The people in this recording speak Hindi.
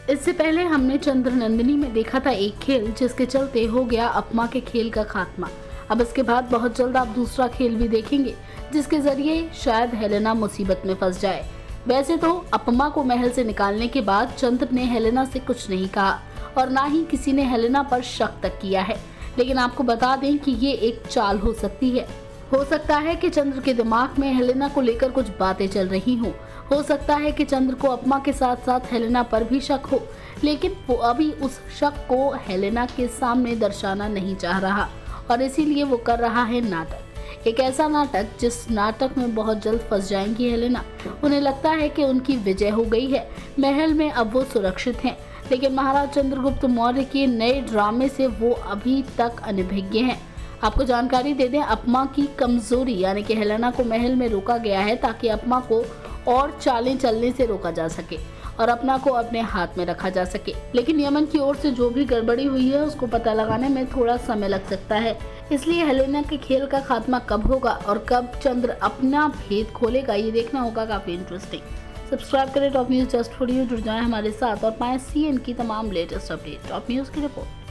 इससे पहले हमने चंद्रनंदिनी में देखा था एक खेल जिसके चलते हो गया अपमा के खेल का खात्मा। अब इसके बाद बहुत जल्द आप दूसरा खेल भी देखेंगे जिसके जरिए शायद हेलेना मुसीबत में फंस जाए। वैसे तो अपमा को महल से निकालने के बाद चंद्र ने हेलेना से कुछ नहीं कहा और ना ही किसी ने हेलेना पर शक तक किया है, लेकिन आपको बता दें कि ये एक चाल हो सकती है। हो सकता है कि चंद्र के दिमाग में हेलेना को लेकर कुछ बातें चल रही हों। हो सकता है कि चंद्र को अपमा के साथ साथ हेलेना पर भी शक हो, लेकिन वो अभी उस शक को हेलेना के सामने दर्शाना नहीं चाह रहा और इसीलिए वो कर रहा है नाटक। एक ऐसा नाटक जिस नाटक में बहुत जल्द फंस जाएंगी हेलेना। उन्हें लगता है कि उनकी विजय हो गई है, महल में अब वो सुरक्षित हैं, लेकिन महाराज चंद्रगुप्त मौर्य के नए ड्रामे से वो अभी तक अनभिज्ञ हैं। आपको जानकारी दे दें, अपमा की कमजोरी यानी कि हेलेना को महल में रोका गया है ताकि अपमा को और चालें चलने से रोका जा सके और अपना को अपने हाथ में रखा जा सके। लेकिन यमन की ओर से जो भी गड़बड़ी हुई है उसको पता लगाने में थोड़ा समय लग सकता है, इसलिए हेलेना के खेल का खात्मा कब होगा और कब चंद्र अपना भेद खोलेगा ये देखना होगा काफी इंटरेस्टिंग। सब्सक्राइब करें top news just for you, जुड़ जाएं हमारे साथ और पाएं सीएन की तमाम लेटेस्ट अपडेट। टॉप न्यूज की रिपोर्ट।